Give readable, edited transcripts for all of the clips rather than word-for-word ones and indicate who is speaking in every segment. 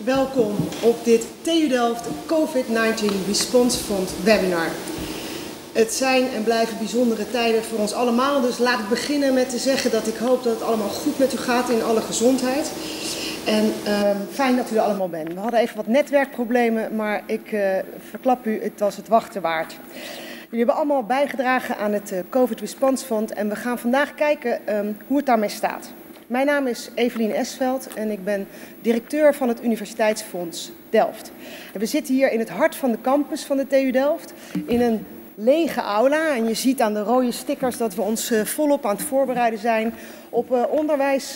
Speaker 1: welkom op dit TU Delft COVID-19 Response Fund webinar. Het zijn en blijven bijzondere tijden voor ons allemaal, dus laat ik beginnen met te zeggen dat ik hoop dat het allemaal goed met u gaat in alle gezondheid. En fijn dat u er allemaal bent. We hadden even wat netwerkproblemen, maar ik verklap u, het was het wachten waard. Jullie hebben allemaal bijgedragen aan het COVID Response Fund en we gaan vandaag kijken hoe het daarmee staat. Mijn naam is Evelien Esveld en ik ben directeur van het Universiteitsfonds Delft. En we zitten hier in het hart van de campus van de TU Delft in een lege aula. En je ziet aan de rode stickers dat we ons volop aan het voorbereiden zijn op onderwijs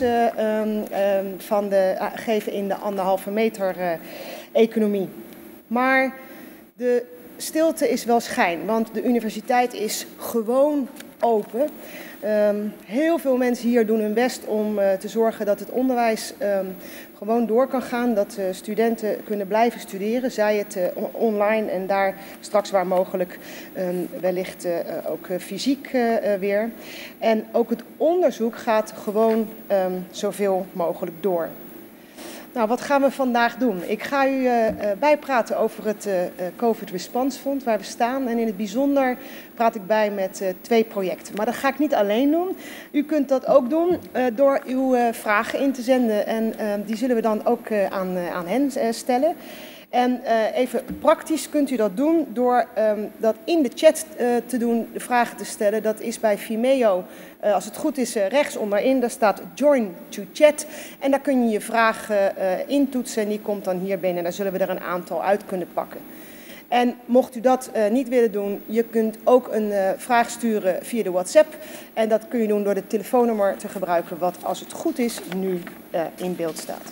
Speaker 1: geven in de 1,5 meter economie. Maar de stilte is wel schijn, want de universiteit is gewoon open. Heel veel mensen hier doen hun best om te zorgen dat het onderwijs gewoon door kan gaan. Dat studenten kunnen blijven studeren, zij het online en daar straks waar mogelijk wellicht ook fysiek weer. En ook het onderzoek gaat gewoon zoveel mogelijk door. Nou, wat gaan we vandaag doen? Ik ga u bijpraten over het COVID Response Fund, waar we staan. En in het bijzonder praat ik bij met 2 projecten. Maar dat ga ik niet alleen doen. U kunt dat ook doen door uw vragen in te zenden. En die zullen we dan ook aan hen stellen. En even praktisch kunt u dat doen door dat in de chat te doen, de vragen te stellen. Dat is bij Vimeo, als het goed is, rechts onderin. Daar staat Join to Chat. En daar kun je je vraag intoetsen en die komt dan hier binnen. En daar zullen we er een aantal uit kunnen pakken. En mocht u dat niet willen doen, je kunt ook een vraag sturen via de WhatsApp. En dat kun je doen door het telefoonnummer te gebruiken wat, als het goed is, nu in beeld staat.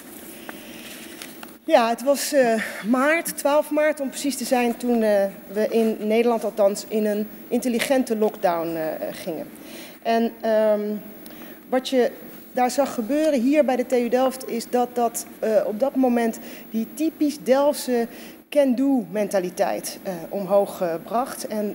Speaker 1: Ja, het was maart, 12 maart om precies te zijn, toen we in Nederland althans in een intelligente lockdown gingen. En wat je daar zag gebeuren hier bij de TU Delft is dat op dat moment die typisch Delftse can-do mentaliteit omhoog bracht. En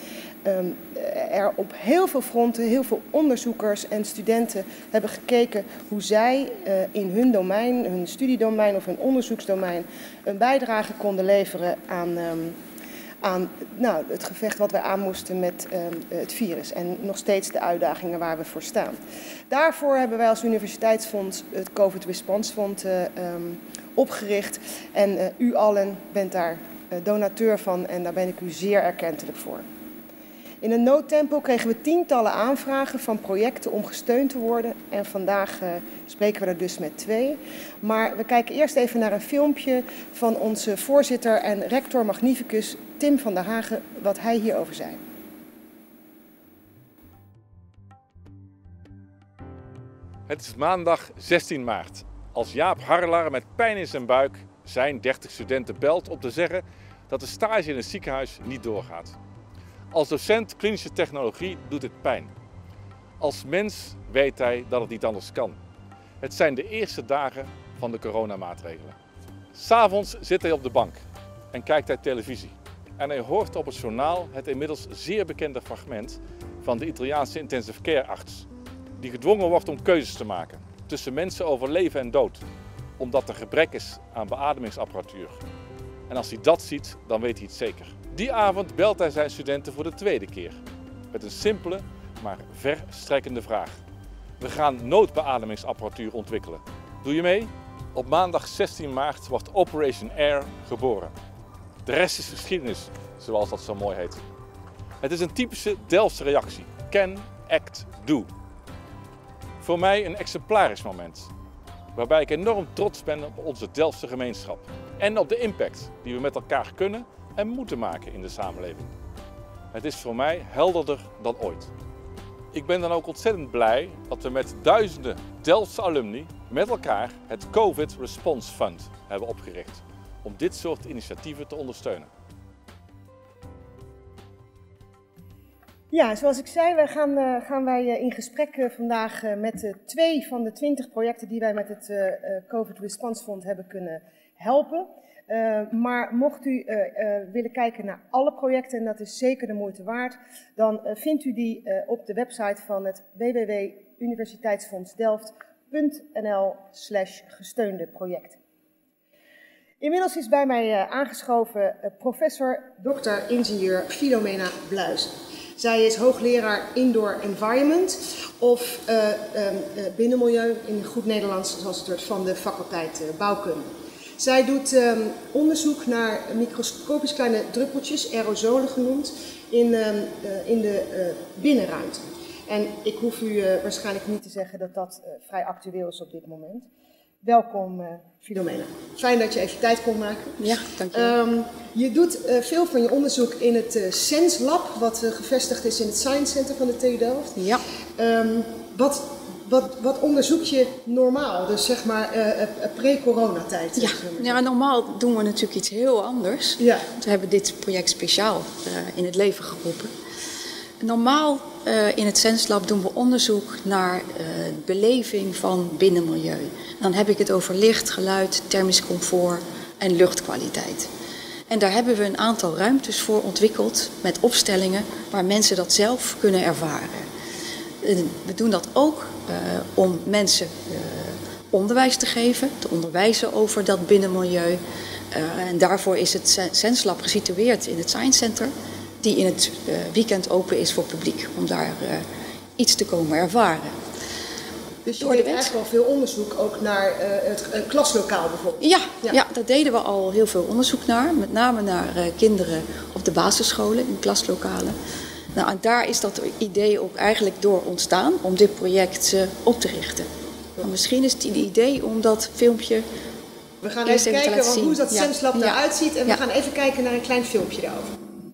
Speaker 1: er op heel veel fronten, heel veel onderzoekers en studenten hebben gekeken hoe zij in hun domein, hun studiedomein of hun onderzoeksdomein een bijdrage konden leveren aan het gevecht wat wij aan moesten met het virus en nog steeds de uitdagingen waar we voor staan. Daarvoor hebben wij als Universiteitsfonds het COVID Response Fund opgericht en u allen bent daar donateur van en daar ben ik u zeer erkentelijk voor. In een noodtempo kregen we tientallen aanvragen van projecten om gesteund te worden en vandaag spreken we er dus met 2. Maar we kijken eerst even naar een filmpje van onze voorzitter en rector magnificus Tim van der Hagen, wat hij hierover zei.
Speaker 2: Het is maandag 16 maart. Als Jaap Harrelaar met pijn in zijn buik zijn 30 studenten belt om te zeggen dat de stage in het ziekenhuis niet doorgaat. Als docent klinische technologie doet het pijn. Als mens weet hij dat het niet anders kan. Het zijn de eerste dagen van de coronamaatregelen. 'S Avonds zit hij op de bank en kijkt hij televisie. En hij hoort op het journaal het inmiddels zeer bekende fragment van de Italiaanse intensive care arts, die gedwongen wordt om keuzes te maken tussen mensen over leven en dood, omdat er gebrek is aan beademingsapparatuur. En als hij dat ziet, dan weet hij het zeker. Die avond belt hij zijn studenten voor de 2e keer. Met een simpele, maar verstrekkende vraag. We gaan noodbeademingsapparatuur ontwikkelen. Doe je mee? Op maandag 16 maart wordt Operation Air geboren. De rest is geschiedenis, zoals dat zo mooi heet. Het is een typische Delftse reactie. Can, act, do. Voor mij een exemplarisch moment. Waarbij ik enorm trots ben op onze Delftse gemeenschap. En op de impact die we met elkaar kunnen en moeten maken in de samenleving. Het is voor mij helderder dan ooit. Ik ben dan ook ontzettend blij dat we met duizenden Delftse alumni met elkaar het COVID Response Fund hebben opgericht. Om dit soort initiatieven te ondersteunen.
Speaker 1: Ja, zoals ik zei, gaan wij in gesprek vandaag met 2 van de 20 projecten die wij met het COVID Response Fund hebben kunnen helpen. Maar mocht u willen kijken naar alle projecten, en dat is zeker de moeite waard, dan vindt u die op de website van het www.universiteitsfondsdelft.nl/gesteunde projecten. Inmiddels is bij mij aangeschoven professor Dr. Ingenieur Philomena Bluis. Zij is hoogleraar Indoor Environment of binnenmilieu in goed Nederlands, zoals het wordt, van de faculteit Bouwkunde. Zij doet onderzoek naar microscopisch kleine druppeltjes, aerosolen genoemd, in de binnenruimte. En ik hoef u waarschijnlijk niet te zeggen dat dat vrij actueel is op dit moment. Welkom Philomena. Fijn dat je even tijd kon maken.
Speaker 3: Ja, dankjewel.
Speaker 1: Je doet veel van je onderzoek in het Sense Lab, wat gevestigd is in het Science Center van de TU Delft.
Speaker 3: Ja.
Speaker 1: Wat onderzoek je normaal, dus zeg maar pre-coronatijd?
Speaker 3: Ja, normaal doen we natuurlijk iets heel anders.
Speaker 1: Ja.
Speaker 3: We hebben dit project speciaal in het leven geroepen. Normaal in het Sense Lab doen we onderzoek naar beleving van binnenmilieu. Dan heb ik het over licht, geluid, thermisch comfort en luchtkwaliteit. En daar hebben we een aantal ruimtes voor ontwikkeld met opstellingen waar mensen dat zelf kunnen ervaren. We doen dat ook om mensen onderwijs te geven, te onderwijzen over dat binnenmilieu. En daarvoor is het Sense Lab gesitueerd in het Science Center, die in het weekend open is voor publiek, om daar iets te komen ervaren.
Speaker 1: Dus je deed eigenlijk al veel onderzoek ook naar het klaslokaal bijvoorbeeld?
Speaker 3: Ja, daar deden we al heel veel onderzoek naar. Met name naar kinderen op de basisscholen, in klaslokalen. Nou, en daar is dat idee ook eigenlijk door ontstaan om dit project op te richten. Maar misschien is het een idee om dat filmpje.
Speaker 1: We gaan even kijken hoe dat Sense Lab eruit ziet en we gaan even kijken naar een klein filmpje daarover.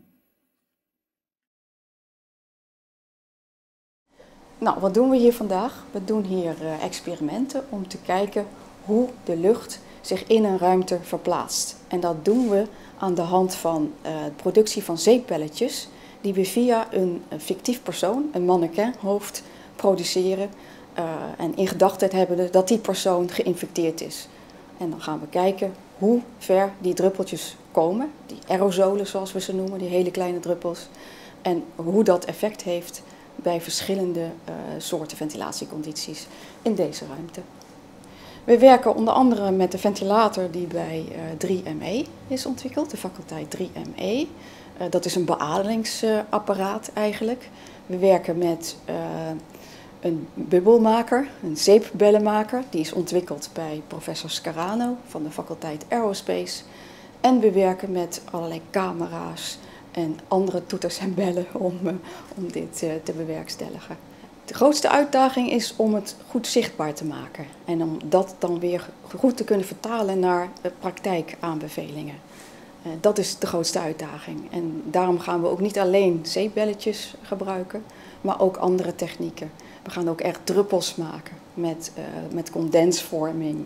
Speaker 3: Nou, wat doen we hier vandaag? We doen hier experimenten om te kijken hoe de lucht zich in een ruimte verplaatst. En dat doen we aan de hand van de productie van zeepbelletjes die we via een fictief persoon, een mannequinhoofd, produceren en in gedachten hebben dat die persoon geïnfecteerd is. En dan gaan we kijken hoe ver die druppeltjes komen, die aerosolen zoals we ze noemen, die hele kleine druppels, en hoe dat effect heeft bij verschillende soorten ventilatiecondities in deze ruimte. We werken onder andere met de ventilator die bij 3ME is ontwikkeld, de faculteit 3ME. Dat is een beademingsapparaat eigenlijk. We werken met een bubbelmaker, een zeepbellenmaker. Die is ontwikkeld bij professor Scarano van de faculteit Aerospace. En we werken met allerlei camera's en andere toeters en bellen om dit te bewerkstelligen. De grootste uitdaging is om het goed zichtbaar te maken. En om dat dan weer goed te kunnen vertalen naar praktijkaanbevelingen. Dat is de grootste uitdaging. En daarom gaan we ook niet alleen zeepbelletjes gebruiken, maar ook andere technieken. We gaan ook echt druppels maken met condensvorming.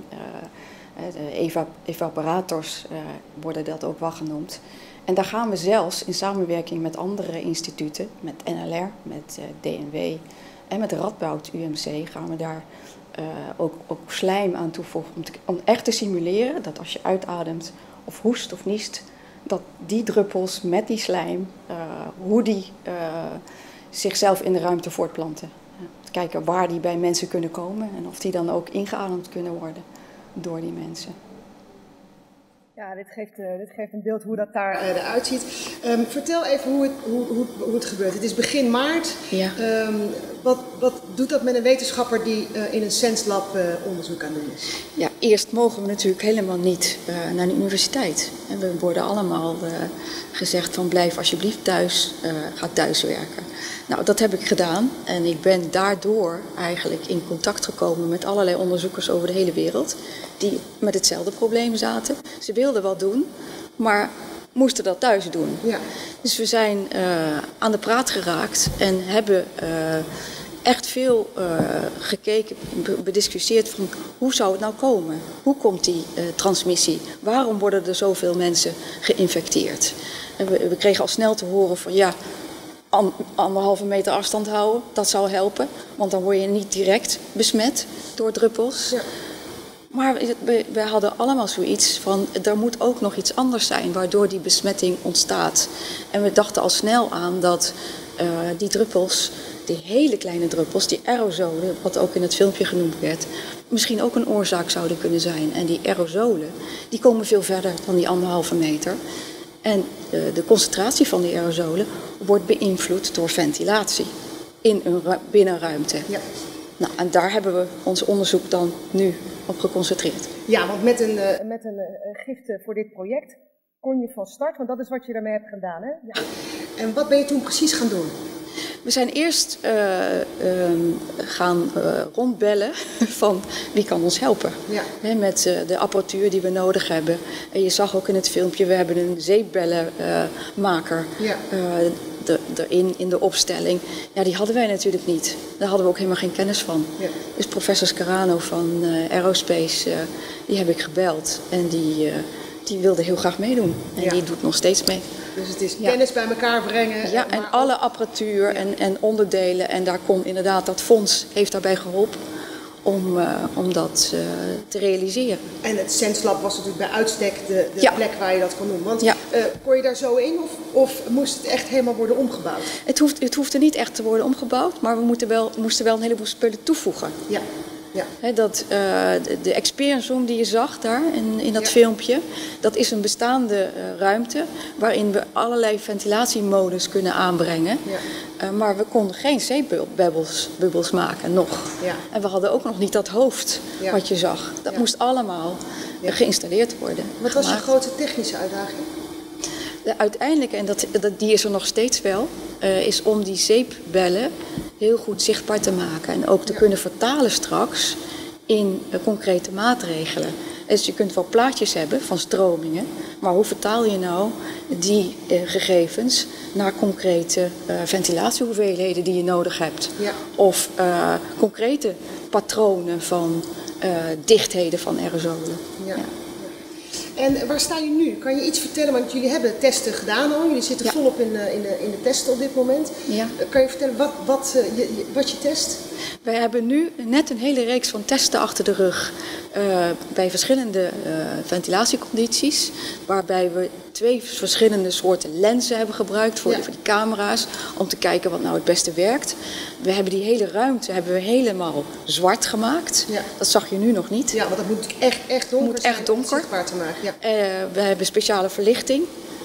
Speaker 3: Evaporators worden dat ook wel genoemd. En daar gaan we zelfs in samenwerking met andere instituten, met NLR, met DNW en met Radboud UMC, gaan we daar ook slijm aan toevoegen. Om echt te simuleren dat als je uitademt of hoest of niest, dat die druppels met die slijm, hoe die zichzelf in de ruimte voortplanten. Te kijken waar die bij mensen kunnen komen en of die dan ook ingeademd kunnen worden door die mensen.
Speaker 1: Ja, dit geeft een beeld hoe dat daar eruit ziet. Vertel even hoe het gebeurt. Het is begin maart.
Speaker 3: Ja.
Speaker 1: Wat doet dat met een wetenschapper die in een Sense Lab onderzoek aan het doen is?
Speaker 3: Ja, eerst mogen we natuurlijk helemaal niet naar de universiteit. En we worden allemaal gezegd van blijf alsjeblieft thuis, ga thuiswerken. Nou, dat heb ik gedaan en ik ben daardoor eigenlijk in contact gekomen met allerlei onderzoekers over de hele wereld die met hetzelfde probleem zaten. Ze wilden wat doen, maar moesten dat thuis doen. Ja. Dus we zijn aan de praat geraakt en hebben echt veel gekeken, bediscussieerd van hoe zou het nou komen? Hoe komt die transmissie? Waarom worden er zoveel mensen geïnfecteerd? En we kregen al snel te horen van ja, 1,5 meter afstand houden, dat zou helpen. Want dan word je niet direct besmet door druppels. Ja. Maar we hadden allemaal zoiets van, er moet ook nog iets anders zijn waardoor die besmetting ontstaat. En we dachten al snel aan dat die druppels, die hele kleine druppels, die aerosolen, wat ook in het filmpje genoemd werd, misschien ook een oorzaak zouden kunnen zijn. En die aerosolen, die komen veel verder dan die 1,5 meter. En de concentratie van die aerosolen wordt beïnvloed door ventilatie in een binnenruimte. Ja. Nou, en daar hebben we ons onderzoek dan nu op geconcentreerd.
Speaker 1: Ja, want met een gift voor dit project kon je van start, want dat is wat je daarmee hebt gedaan, hè? Ja. En wat ben je toen precies gaan doen?
Speaker 3: We zijn eerst gaan rondbellen van wie kan ons helpen. Ja. Met de apparatuur die we nodig hebben. En je zag ook in het filmpje, we hebben een zeepbellenmaker erin in de opstelling. Ja, die hadden wij natuurlijk niet. Daar hadden we ook helemaal geen kennis van. Ja. Dus professor Scarano van Aerospace, die heb ik gebeld. En die wilde heel graag meedoen. En die doet nog steeds mee.
Speaker 1: Dus het is kennis bij elkaar brengen.
Speaker 3: Ja, en alle apparatuur en onderdelen. En daar kon inderdaad, dat fonds heeft daarbij geholpen om dat te realiseren.
Speaker 1: En het SensLab was natuurlijk bij uitstek de plek waar je dat kon doen. Want kon je daar zo in of moest het echt helemaal worden omgebouwd?
Speaker 3: Het hoefde niet echt te worden omgebouwd, maar we moesten wel een heleboel spullen toevoegen. Ja. Ja. De experience room die je zag daar in dat filmpje, dat is een bestaande ruimte waarin we allerlei ventilatiemodes kunnen aanbrengen. Ja. Maar we konden geen zeepbubbels maken nog. Ja. En we hadden ook nog niet dat hoofd wat je zag. Dat moest allemaal geïnstalleerd worden.
Speaker 1: Wat was je grote technische uitdaging?
Speaker 3: Uiteindelijk, en die is er nog steeds wel, is om die zeepbellen heel goed zichtbaar te maken. En ook te kunnen vertalen straks in concrete maatregelen. Dus je kunt wel plaatjes hebben van stromingen, maar hoe vertaal je nou die gegevens naar concrete ventilatiehoeveelheden die je nodig hebt? Ja. Of concrete patronen van dichtheden van aerosolen. Ja. Ja.
Speaker 1: En waar sta je nu? Kan je iets vertellen? Want jullie hebben testen gedaan al. Jullie zitten volop in de testen op dit moment. Ja. Kan je vertellen wat je test?
Speaker 3: Wij hebben nu net een hele reeks van testen achter de rug. Bij verschillende ventilatiecondities. Waarbij we 2 verschillende soorten lenzen hebben gebruikt voor die camera's. Om te kijken wat nou het beste werkt. We hebben die hele ruimte helemaal zwart gemaakt. Ja. Dat zag je nu nog niet.
Speaker 1: Ja, want dat moet echt donker zijn om het zichtbaar te maken. Ja.
Speaker 3: We hebben speciale verlichting.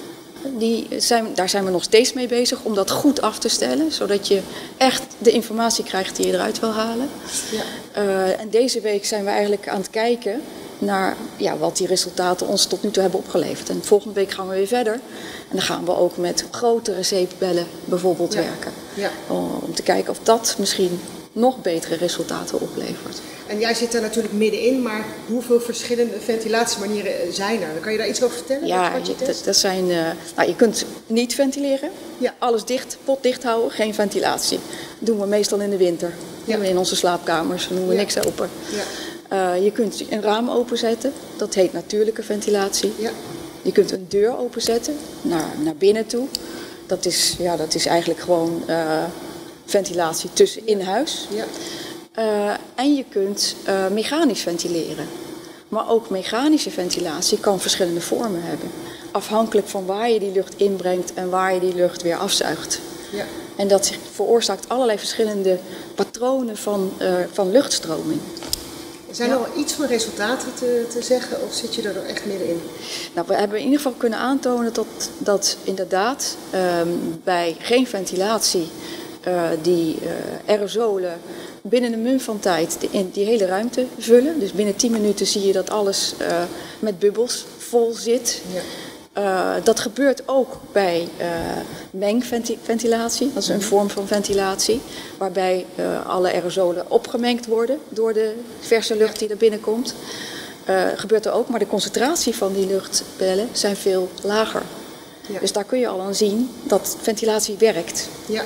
Speaker 3: Daar zijn we nog steeds mee bezig om dat goed af te stellen. Zodat je echt de informatie krijgt die je eruit wil halen. Ja. En deze week zijn we eigenlijk aan het kijken naar wat die resultaten ons tot nu toe hebben opgeleverd. En volgende week gaan we weer verder. En dan gaan we ook met grotere zeepbellen bijvoorbeeld werken. Ja. Om te kijken of dat misschien nog betere resultaten oplevert.
Speaker 1: En jij zit er natuurlijk middenin, maar hoeveel verschillende ventilatiemanieren zijn er? Kan je daar iets over vertellen?
Speaker 3: Ja, dat zijn, je kunt niet ventileren. Ja. Alles dicht, pot dicht houden, geen ventilatie. Dat doen we meestal in de winter. Ja. In onze slaapkamers doen we niks open. Ja. Je kunt een raam openzetten, dat heet natuurlijke ventilatie. Ja. Je kunt een deur openzetten naar binnen toe. Dat is eigenlijk gewoon ventilatie in huis. Ja. En je kunt mechanisch ventileren. Maar ook mechanische ventilatie kan verschillende vormen hebben. Afhankelijk van waar je die lucht inbrengt en waar je die lucht weer afzuigt. Ja. En dat veroorzaakt allerlei verschillende patronen van luchtstroming.
Speaker 1: Zijn er al iets van resultaten te zeggen of zit je er echt middenin?
Speaker 3: Nou, we hebben in ieder geval kunnen aantonen dat inderdaad bij geen ventilatie die aerosolen binnen een mum van tijd die hele ruimte vullen. Dus binnen 10 minuten zie je dat alles met bubbels vol zit. Ja. Dat gebeurt ook bij mengventilatie. Dat is een vorm van ventilatie. Waarbij alle aerosolen opgemengd worden door de verse lucht die er binnenkomt. Gebeurt er ook, maar de concentratie van die luchtbellen zijn veel lager. Ja. Dus daar kun je al aan zien dat ventilatie werkt.
Speaker 1: Ja.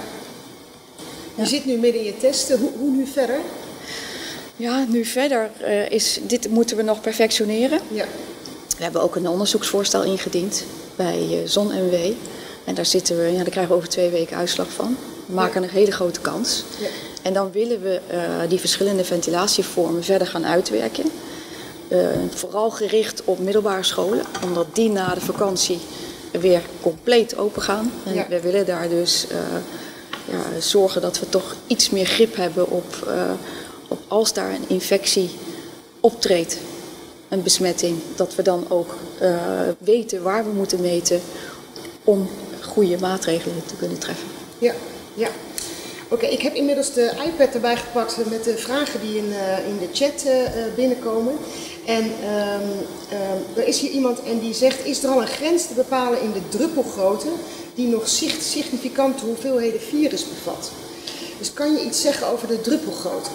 Speaker 1: Je zit nu midden in je testen. Hoe nu verder?
Speaker 3: Ja, nu verder dit moeten we nog perfectioneren. Ja. We hebben ook een onderzoeksvoorstel ingediend bij ZonMW. En daar krijgen we over 2 weken uitslag van. We maken een hele grote kans. Ja. En dan willen we die verschillende ventilatievormen verder gaan uitwerken. Vooral gericht op middelbare scholen, omdat die na de vakantie weer compleet open gaan. En we willen daar dus zorgen dat we toch iets meer grip hebben op als daar een infectie optreedt, een besmetting, dat we dan ook weten waar we moeten meten om goede maatregelen te kunnen treffen.
Speaker 1: Ja, ja. Oké, ik heb inmiddels de iPad erbij gepakt met de vragen die in de chat binnenkomen. En er is hier iemand en die zegt, is er al een grens te bepalen in de druppelgrootte die nog significante hoeveelheden virus bevat? Dus kan je iets zeggen over de druppelgrootte?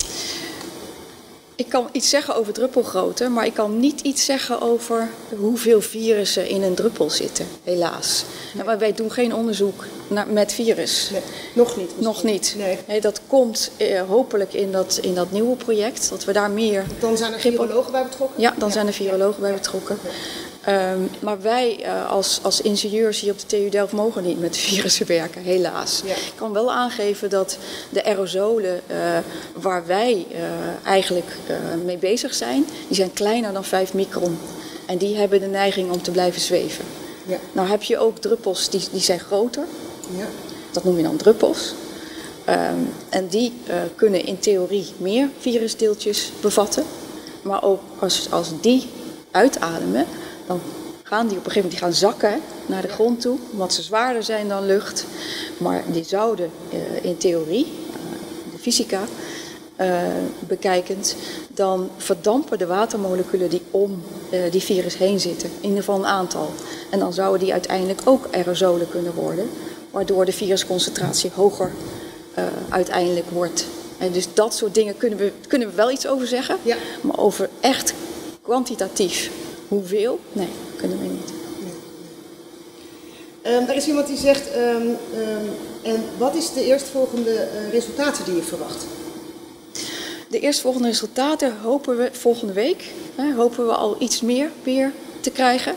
Speaker 3: Ik kan iets zeggen over druppelgrootte, maar ik kan niet iets zeggen over hoeveel virussen in een druppel zitten, helaas. Nee. Maar wij doen geen onderzoek met virus.
Speaker 1: Nee, nog niet.
Speaker 3: Nog niet.
Speaker 1: Nee.
Speaker 3: Dat komt hopelijk in dat nieuwe project, dat we daar meer...
Speaker 1: Dan zijn er virologen bij betrokken?
Speaker 3: Ja, dan zijn er virologen bij betrokken. Maar wij als ingenieurs hier op de TU Delft mogen niet met virussen werken, helaas. Ja. Ik kan wel aangeven dat de aerosolen waar wij eigenlijk mee bezig zijn, die zijn kleiner dan 5 micron. En die hebben de neiging om te blijven zweven. Ja. Nou heb je ook druppels die zijn groter. Ja. Dat noem je dan druppels. En die kunnen in theorie meer virusdeeltjes bevatten. Maar ook als die uitademen, dan gaan die op een gegeven moment gaan zakken naar de grond toe, omdat ze zwaarder zijn dan lucht. Maar die zouden in theorie, de fysica bekijkend, dan verdampen de watermoleculen die om die virus heen zitten, in ieder geval een aantal. En dan zouden die uiteindelijk ook aerosolen kunnen worden, waardoor de virusconcentratie hoger uiteindelijk wordt. En dus dat soort dingen kunnen we wel iets over zeggen, ja. Maar over echt kwantitatief hoeveel? Nee, kunnen we niet.
Speaker 1: Er is iemand die zegt, en wat is de eerstvolgende resultaten die je verwacht?
Speaker 3: De eerstvolgende resultaten hopen we volgende week, hopen we al iets meer weer te krijgen.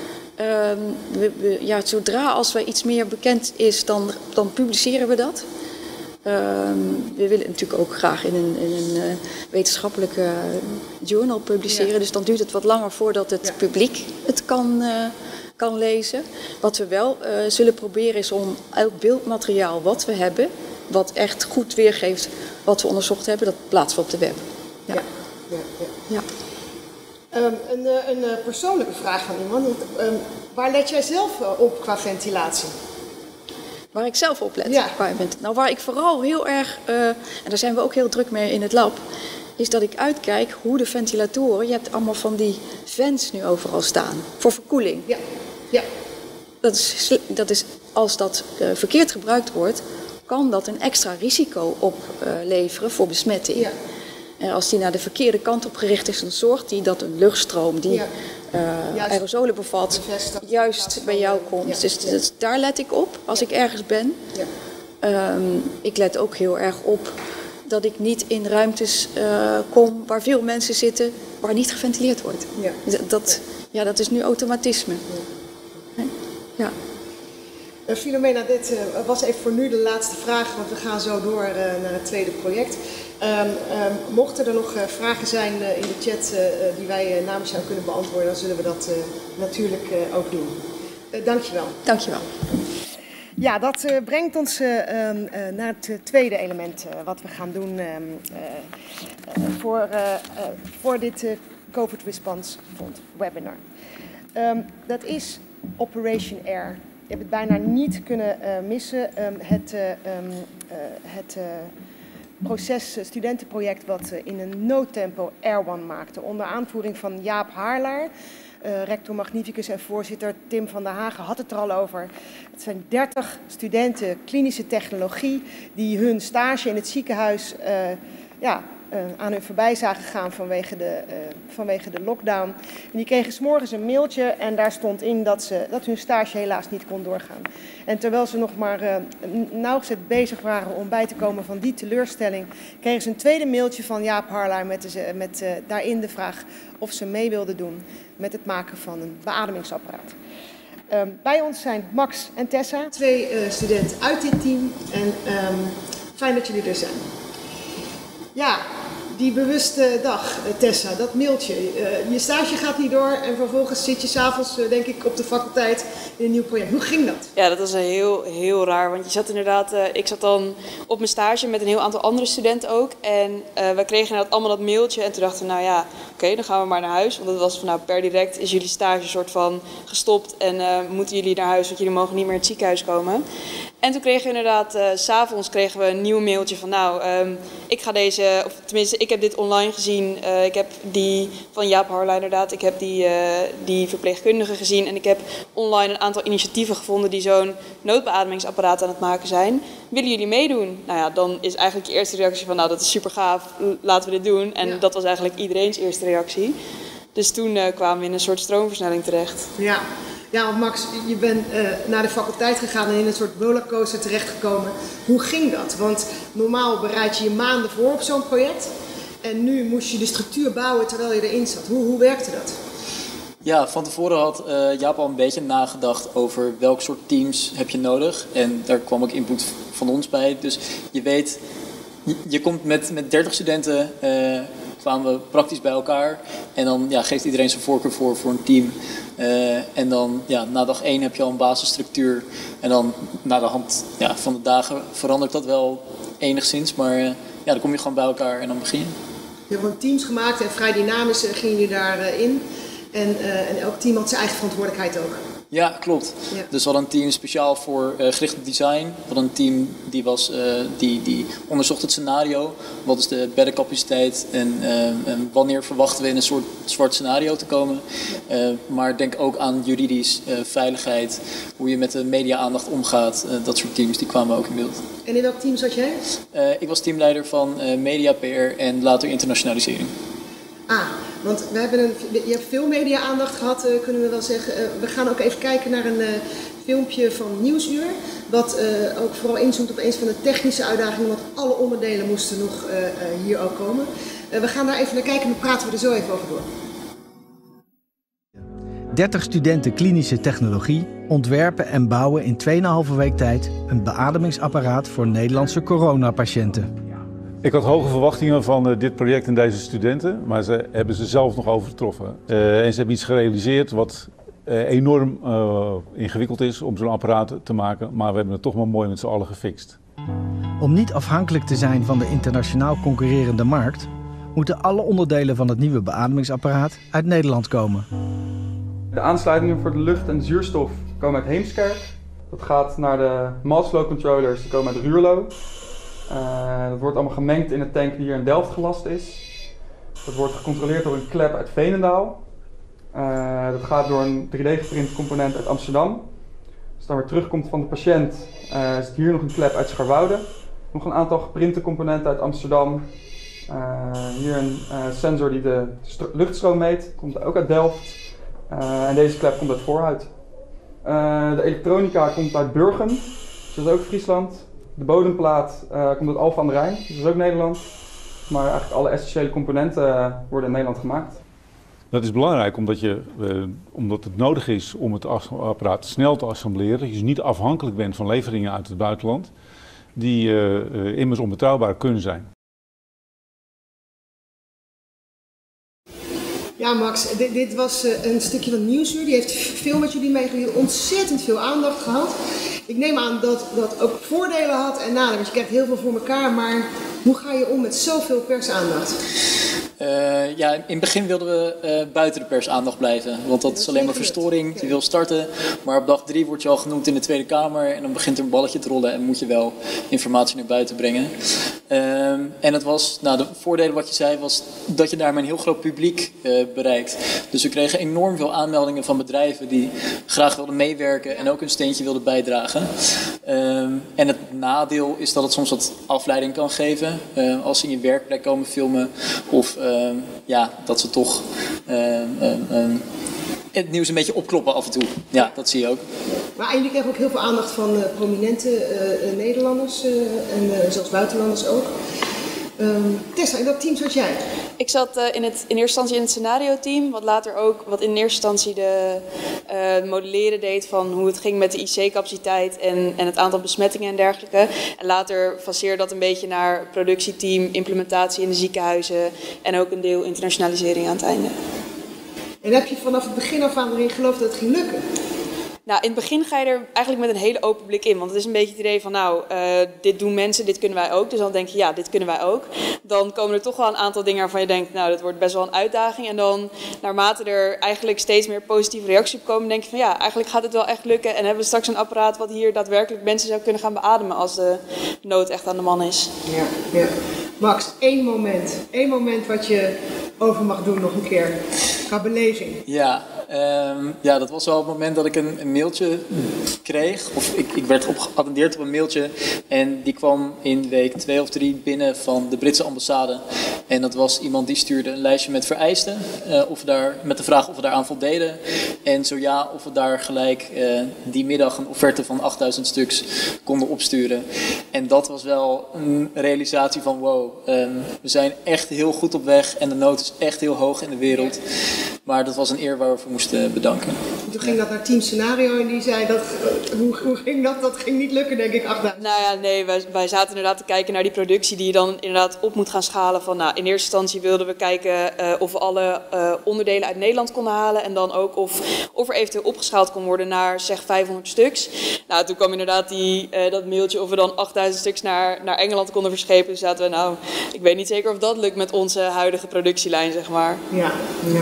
Speaker 3: Ja. Zodra als er iets meer bekend is, dan publiceren we dat. We willen natuurlijk ook graag in een wetenschappelijke journal publiceren. Ja. Dus dan duurt het wat langer voordat het publiek het kan lezen. Wat we wel zullen proberen is om elk beeldmateriaal wat we hebben, wat echt goed weergeeft wat we onderzocht hebben, dat plaatsen we op de web. Ja. Ja.
Speaker 1: Een persoonlijke vraag van iemand. Waar let jij zelf op qua ventilatie?
Speaker 3: Waar ik zelf op let. Ja. Nou, waar ik vooral heel erg, en daar zijn we ook heel druk mee in het lab, is dat ik uitkijk hoe de ventilatoren, je hebt allemaal van die vents nu overal staan, voor verkoeling. Ja. Ja. Dat is, als dat verkeerd gebruikt wordt, kan dat een extra risico opleveren voor besmetting. Ja. En als die naar de verkeerde kant op gericht is, dan zorgt die dat een luchtstroom die aerosolen bevat, juist bij jou komt. Dus daar let ik op als ik ergens ben. Ja. Ik let ook heel erg op dat ik niet in ruimtes kom waar veel mensen zitten, waar niet geventileerd wordt. Ja. Dat is nu automatisme. Ja.
Speaker 1: Filomena, dit was even voor nu de laatste vraag, want we gaan zo door naar het tweede project. Mochten er nog vragen zijn in de chat die wij namens jou kunnen beantwoorden, dan zullen we dat natuurlijk ook doen. Dankjewel.
Speaker 3: Dankjewel.
Speaker 1: Ja, dat brengt ons naar het tweede element wat we gaan doen voor dit COVID Response Fund webinar. Dat is Operation Air. Je hebt het bijna niet kunnen missen. Het studentenproject wat in een noodtempo Air One maakte. Onder aanvoering van Jaap Harlaar, rector magnificus en voorzitter Tim van der Hagen had het er al over. Het zijn 30 studenten klinische technologie die hun stage in het ziekenhuis aan hun voorbij zagen gaan vanwege de lockdown. En die kregen 's morgens een mailtje en daar stond in dat hun stage helaas niet kon doorgaan. En terwijl ze nog maar nauwgezet bezig waren om bij te komen van die teleurstelling, kregen ze een tweede mailtje van Jaap Harlaar met daarin de vraag of ze mee wilden doen met het maken van een beademingsapparaat. Bij ons zijn Max en Tessa, 2 studenten uit dit team en fijn dat jullie er zijn. Ja, die bewuste dag, Tessa, dat mailtje. Je stage gaat niet door en vervolgens zit je s'avonds, denk ik, op de faculteit in een nieuw project. Hoe ging dat?
Speaker 4: Ja, dat was heel raar. Want je zat inderdaad, ik zat dan op mijn stage met een heel aantal andere studenten ook. En wij kregen inderdaad allemaal dat mailtje. En toen dachten we, nou ja, oké, dan gaan we maar naar huis. Want het was van, nou, per direct is jullie stage soort van gestopt. En moeten jullie naar huis, want jullie mogen niet meer in het ziekenhuis komen. En toen kregen we inderdaad, 's avonds kregen we een nieuw mailtje van ik ga deze, of tenminste ik heb dit online gezien. Ik heb die van Jaap Harla inderdaad, ik heb die verpleegkundige gezien. En ik heb online een aantal initiatieven gevonden die zo'n noodbeademingsapparaat aan het maken zijn. Willen jullie meedoen? Nou ja, dan is eigenlijk je eerste reactie van dat is super gaaf, laten we dit doen. En dat was eigenlijk iedereen's eerste reactie. Dus toen kwamen we in een soort stroomversnelling terecht.
Speaker 1: Ja. Ja, want Max, je bent naar de faculteit gegaan en in een soort rollercoaster terechtgekomen. Hoe ging dat? Want normaal bereid je je maanden voor op zo'n project. En nu moest je de structuur bouwen terwijl je erin zat. Hoe werkte dat?
Speaker 5: Ja, van tevoren had Jaap al een beetje nagedacht over welk soort teams heb je nodig. En daar kwam ook input van ons bij. Dus je weet, je komt met 30 studenten... kwamen we praktisch bij elkaar en dan geeft iedereen zijn voorkeur voor een team. En dan na dag 1 heb je al een basisstructuur. En dan na de hand van de dagen verandert dat wel enigszins. Maar dan kom je gewoon bij elkaar en dan begin je.
Speaker 1: Je hebt gewoon teams gemaakt en vrij dynamisch gingen jullie daarin. En elk team had zijn eigen verantwoordelijkheid ook.
Speaker 5: Ja, klopt. Ja. Dus we hadden een team speciaal voor gericht op design. We hadden een team die onderzocht het scenario. Wat is de beddencapaciteit en wanneer verwachten we in een soort zwart scenario te komen. Maar denk ook aan juridisch, veiligheid, hoe je met de media-aandacht omgaat. Dat soort teams, die kwamen ook in beeld.
Speaker 1: En in welk team zat jij?
Speaker 5: Ik was teamleider van media, PR en later internationalisering.
Speaker 1: Want je hebt veel media-aandacht gehad, kunnen we wel zeggen. We gaan ook even kijken naar een filmpje van Nieuwsuur. Wat ook vooral inzoomt op een van de technische uitdagingen, want alle onderdelen moesten nog hier ook komen. We gaan daar even naar kijken en dan praten we er zo even over door.
Speaker 6: 30 studenten klinische technologie ontwerpen en bouwen in 2,5 week tijd een beademingsapparaat voor Nederlandse coronapatiënten.
Speaker 7: Ik had hoge verwachtingen van dit project en deze studenten, maar ze hebben ze zelf nog overtroffen. En ze hebben iets gerealiseerd wat enorm ingewikkeld is om zo'n apparaat te maken, maar we hebben het toch maar mooi met z'n allen gefixt.
Speaker 6: Om niet afhankelijk te zijn van de internationaal concurrerende markt, moeten alle onderdelen van het nieuwe beademingsapparaat uit Nederland komen.
Speaker 8: De aansluitingen voor de lucht en de zuurstof komen uit Heemskerk. Dat gaat naar de mass flow controllers, die komen uit Ruurlo. Dat wordt allemaal gemengd in een tank die hier in Delft gelast is. Dat wordt gecontroleerd door een klep uit Veenendaal. Dat gaat door een 3D-geprint component uit Amsterdam. Als het dan weer terugkomt van de patiënt, zit hier nog een klep uit Scharwoude. Nog een aantal geprinte componenten uit Amsterdam. Hier een sensor die de luchtstroom meet, komt ook uit Delft. En deze klep komt uit Voorhout. De elektronica komt uit Burgum, dus dat is ook Friesland. De bodemplaat komt uit Alphen aan de Rijn, dus dat is ook Nederland. Maar eigenlijk alle essentiële componenten worden in Nederland gemaakt.
Speaker 7: Dat is belangrijk omdat het nodig is om het apparaat snel te assembleren. Dat je dus niet afhankelijk bent van leveringen uit het buitenland, die immers onbetrouwbaar kunnen zijn.
Speaker 1: Ja, Max, dit was een stukje van Nieuwsuur. Die heeft veel met jullie meegegeven, ontzettend veel aandacht gehad. Ik neem aan dat dat ook voordelen had en nadelen, want je krijgt heel veel voor elkaar. Maar hoe ga je om met zoveel persaandacht?
Speaker 5: In het begin wilden we buiten de persaandacht blijven, want dat is alleen maar verstoring. Je wil starten, maar op dag 3 word je al genoemd in de Tweede Kamer en dan begint er een balletje te rollen en moet je wel informatie naar buiten brengen. En het was, de voordelen wat je zei, was dat je daarmee een heel groot publiek bereikt. Dus we kregen enorm veel aanmeldingen van bedrijven die graag wilden meewerken en ook een steentje wilden bijdragen. En het nadeel is dat het soms wat afleiding kan geven als ze in je werkplek komen filmen of dat ze toch het nieuws een beetje opkloppen af en toe. Ja, dat zie je ook.
Speaker 1: Maar jullie krijgen ook heel veel aandacht van prominente Nederlanders en zelfs buitenlanders ook. Tessa, in dat team zat jij?
Speaker 4: Ik zat in eerste instantie in het scenario-team, wat later ook wat in eerste instantie de modelleren deed van hoe het ging met de IC-capaciteit en het aantal besmettingen en dergelijke. En later faseerde dat een beetje naar productieteam, implementatie in de ziekenhuizen en ook een deel internationalisering aan het einde.
Speaker 1: En heb je vanaf het begin af aan erin geloofd dat het ging lukken?
Speaker 4: Nou, in het begin ga je er eigenlijk met een hele open blik in. Want het is een beetje het idee van, dit doen mensen, dit kunnen wij ook. Dus dan denk je, ja, dit kunnen wij ook. Dan komen er toch wel een aantal dingen waarvan je denkt, nou, dat wordt best wel een uitdaging. En dan, naarmate er eigenlijk steeds meer positieve reacties op komen, denk je van, ja, eigenlijk gaat het wel echt lukken. En hebben we straks een apparaat wat hier daadwerkelijk mensen zou kunnen gaan beademen als de nood echt aan de man is.
Speaker 1: Ja. Max, één moment wat je over mag doen nog een keer, qua beleving.
Speaker 5: Ja, dat was wel het moment dat ik een mailtje kreeg. Of ik werd geattendeerd op een mailtje. En die kwam in week 2 of 3 binnen van de Britse ambassade. En dat was iemand die stuurde een lijstje met vereisten. Met de vraag of we daaraan voldeden. En zo ja, of we daar gelijk die middag een offerte van 8000 stuks konden opsturen. En dat was wel een realisatie van wow, we zijn echt heel goed op weg. En de nood is echt heel hoog in de wereld. Maar dat was een eer waar we voor moesten bedanken.
Speaker 1: Toen ging dat naar Team Scenario en die zei dat, hoe ging dat? Dat ging niet lukken, denk ik, 8000.
Speaker 4: Nou ja, nee, wij zaten inderdaad te kijken naar die productie die je dan inderdaad op moet gaan schalen. Van, nou, in eerste instantie wilden we kijken of we alle onderdelen uit Nederland konden halen. En dan ook of er eventueel opgeschaald kon worden naar zeg 500 stuks. Nou, toen kwam inderdaad dat mailtje of we dan 8000 stuks naar Engeland konden verschepen. Dus zaten we, nou, ik weet niet zeker of dat lukt met onze huidige productielijn, zeg maar.
Speaker 1: Ja.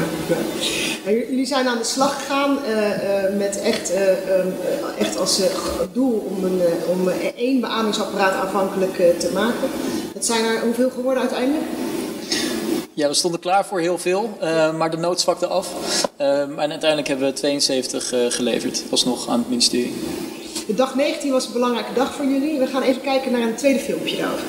Speaker 1: Jullie zijn aan de slag gegaan met echt als doel om 1 beademingsapparaat aanvankelijk te maken. Dat zijn er hoeveel geworden uiteindelijk?
Speaker 5: Ja, we stonden klaar voor heel veel, maar de nood zwakte af. En uiteindelijk hebben we 72 geleverd, alsnog aan het ministerie.
Speaker 1: De dag 19 was een belangrijke dag voor jullie. We gaan even kijken naar een tweede filmpje daarover.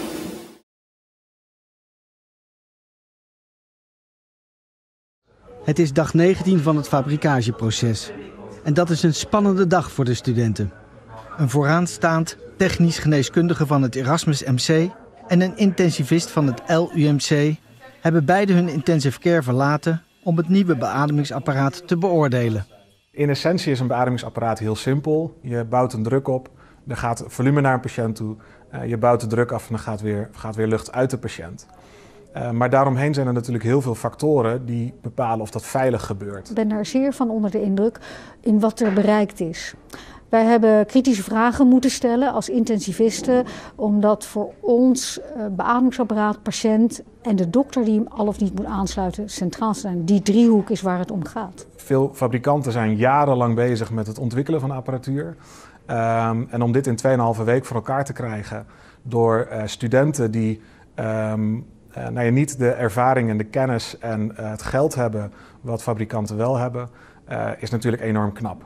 Speaker 6: Het is dag 19 van het fabrikageproces. En dat is een spannende dag voor de studenten. Een vooraanstaand technisch geneeskundige van het Erasmus MC en een intensivist van het LUMC hebben beide hun intensive care verlaten om het nieuwe beademingsapparaat te beoordelen.
Speaker 9: In essentie is een beademingsapparaat heel simpel. Je bouwt een druk op, er gaat volume naar een patiënt toe. Je bouwt de druk af en dan gaat weer lucht uit de patiënt. Maar daaromheen zijn er natuurlijk heel veel factoren die bepalen of dat veilig gebeurt.
Speaker 10: Ik ben daar zeer van onder de indruk in wat er bereikt is. Wij hebben kritische vragen moeten stellen als intensivisten, omdat voor ons beademingsapparaat, patiënt en de dokter die hem al of niet moet aansluiten centraal zijn. Die driehoek is waar het om gaat. Veel
Speaker 9: fabrikanten zijn jarenlang bezig met het ontwikkelen van apparatuur. En om dit in 2,5 week voor elkaar te krijgen door studenten die niet de ervaring en de kennis en het geld hebben wat fabrikanten wel hebben, is natuurlijk enorm knap.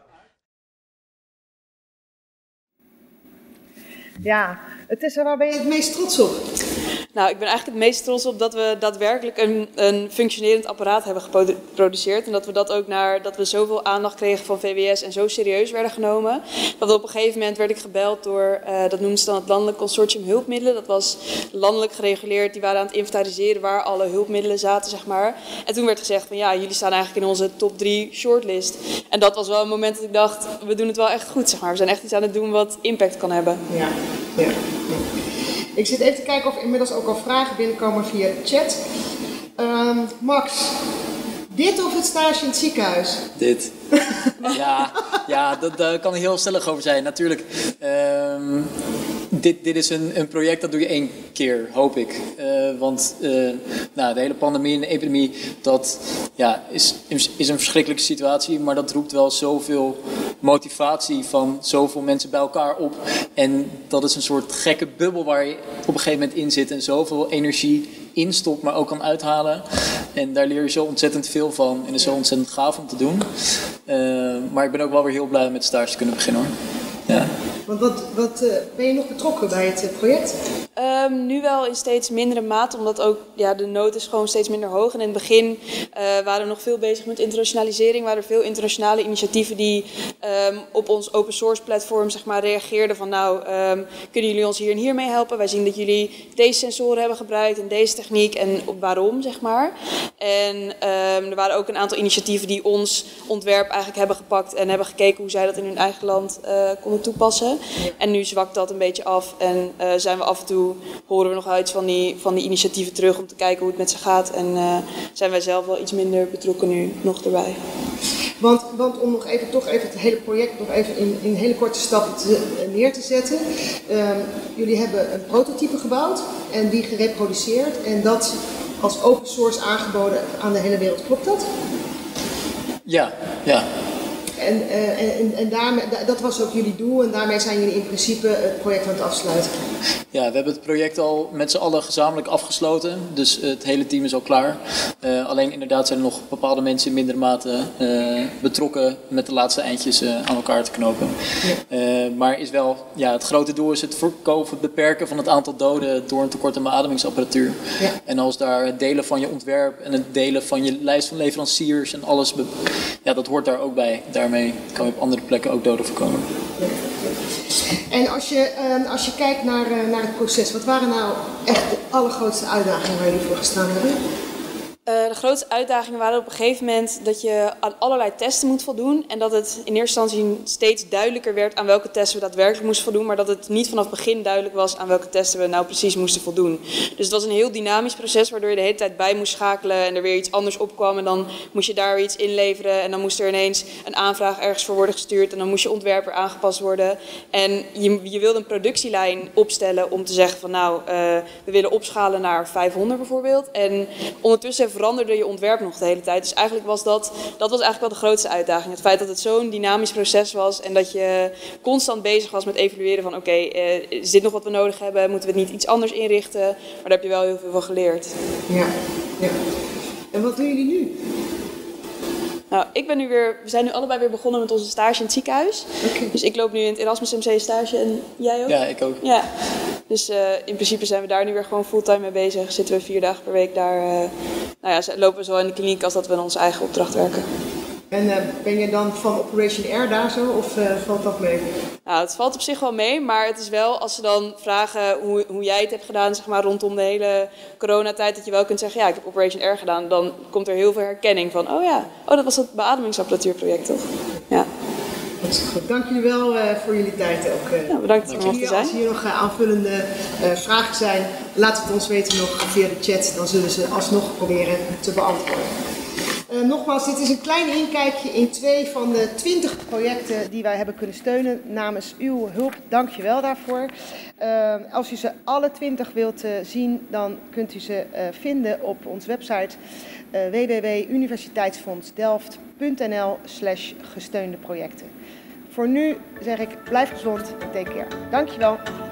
Speaker 1: Ja, Tessa, waar ben je het meest trots op?
Speaker 4: Nou, ik ben eigenlijk het meest trots op dat we daadwerkelijk een functionerend apparaat hebben geproduceerd. En dat we dat ook dat we zoveel aandacht kregen van VWS en zo serieus werden genomen. Dat op een gegeven moment werd ik gebeld door, dat noemden ze dan het Landelijk Consortium Hulpmiddelen. Dat was landelijk gereguleerd, die waren aan het inventariseren waar alle hulpmiddelen zaten, zeg maar. En toen werd gezegd van ja, jullie staan eigenlijk in onze top 3 shortlist. En dat was wel een moment dat ik dacht, we doen het wel echt goed, zeg maar. We zijn echt iets aan het doen wat impact kan hebben.
Speaker 1: Ja. Ik zit even te kijken of inmiddels ook al vragen binnenkomen via de chat. Max, dit of het stage in het ziekenhuis?
Speaker 5: Dit. Ja, daar kan ik heel stellig over zijn. Natuurlijk, dit is een project dat doe je 1 keer, hoop ik. Want de hele pandemie en de epidemie, dat is een verschrikkelijke situatie. Maar dat roept wel zoveel motivatie van zoveel mensen bij elkaar op. En dat is een soort gekke bubbel waar je op een gegeven moment in zit. En zoveel energie instopt, maar ook kan uithalen. En daar leer je zo ontzettend veel van. En het is zo ontzettend gaaf om te doen. Maar ik ben ook wel weer heel blij om met stage te kunnen beginnen, hoor. Ja.
Speaker 1: Want wat ben je nog betrokken bij het project?
Speaker 4: Nu wel in steeds mindere mate, omdat ook de nood is gewoon steeds minder hoog. En in het begin waren we nog veel bezig met internationalisering. Waren er veel internationale initiatieven die op ons open source platform zeg maar, reageerden van kunnen jullie ons hier en hier mee helpen? Wij zien dat jullie deze sensoren hebben gebruikt en deze techniek en waarom, zeg maar. En er waren ook een aantal initiatieven die ons ontwerp eigenlijk hebben gepakt en hebben gekeken hoe zij dat in hun eigen land konden toepassen. En nu zwakt dat een beetje af en zijn we af en toe, horen we nog uit van die initiatieven terug om te kijken hoe het met ze gaat. En zijn wij zelf wel iets minder betrokken nu nog erbij.
Speaker 1: Want om nog even het hele project nog even in hele korte stappen neer te zetten. Jullie hebben een prototype gebouwd en die gereproduceerd en dat als open source aangeboden aan de hele wereld. Klopt dat?
Speaker 5: Ja.
Speaker 1: En daarmee, dat was ook jullie doel en daarmee zijn jullie in principe het project aan het afsluiten.
Speaker 5: Ja, we hebben het project al met z'n allen gezamenlijk afgesloten, dus het hele team is al klaar. Alleen inderdaad zijn er nog bepaalde mensen in mindere mate betrokken met de laatste eindjes aan elkaar te knopen. Ja. Maar is wel, het grote doel is het beperken van het aantal doden door een tekort aan beademingsapparatuur. Ja. En als daar het delen van je ontwerp en het delen van je lijst van leveranciers en alles, dat hoort daar ook bij. Daarmee kan je op andere plekken ook doden voorkomen.
Speaker 1: En als je kijkt naar het proces, wat waren nou echt de allergrootste uitdagingen waar jullie voor gestaan hebben?
Speaker 4: De grootste uitdagingen waren op een gegeven moment dat je aan allerlei testen moet voldoen. En dat het in eerste instantie steeds duidelijker werd aan welke testen we daadwerkelijk moesten voldoen. Maar dat het niet vanaf het begin duidelijk was aan welke testen we nou precies moesten voldoen. Dus het was een heel dynamisch proces waardoor je de hele tijd bij moest schakelen en er weer iets anders opkwam. En dan moest je daar weer iets inleveren en dan moest er ineens een aanvraag ergens voor worden gestuurd. En dan moest je ontwerper aangepast worden. En je wilde een productielijn opstellen om te zeggen van we willen opschalen naar 500 bijvoorbeeld. En ondertussen veranderde je ontwerp nog de hele tijd. Dus eigenlijk was dat was eigenlijk wel de grootste uitdaging. Het feit dat het zo'n dynamisch proces was en dat je constant bezig was met evalueren van is dit nog wat we nodig hebben? Moeten we het niet iets anders inrichten? Maar daar heb je wel heel veel van geleerd.
Speaker 1: Ja. En wat doen jullie nu?
Speaker 4: Nou, we zijn nu allebei weer begonnen met onze stage in het ziekenhuis. Okay. Dus ik loop nu in het Erasmus MC stage en jij ook?
Speaker 5: Ja, ik ook.
Speaker 4: Ja. Dus in principe zijn we daar nu weer gewoon fulltime mee bezig. Zitten we 4 dagen per week daar. Lopen we zowel in de kliniek als dat we in onze eigen opdracht werken.
Speaker 1: En ben je dan van Operation Air daar zo of valt dat mee?
Speaker 4: Nou, het valt op zich wel mee, maar het is wel als ze dan vragen hoe jij het hebt gedaan, zeg maar rondom de hele coronatijd, dat je wel kunt zeggen, ik heb Operation Air gedaan. Dan komt er heel veel herkenning van, dat was het beademingsapparatuurproject toch? Ja.
Speaker 1: Dat is goed. Dank jullie wel voor jullie tijd ook.
Speaker 4: Bedankt dat je mocht zijn.
Speaker 1: Als hier nog aanvullende vragen zijn, laat het ons weten nog via de chat. Dan zullen ze alsnog proberen te beantwoorden. Nogmaals, dit is een klein inkijkje in 2 van de 20 projecten die wij hebben kunnen steunen. Namens uw hulp, dank je wel daarvoor. Als u ze alle 20 wilt zien, dan kunt u ze vinden op onze website www.universiteitsfondsdelft.nl/gesteunde projecten. Voor nu zeg ik, blijf gezond, take care. Dank je wel.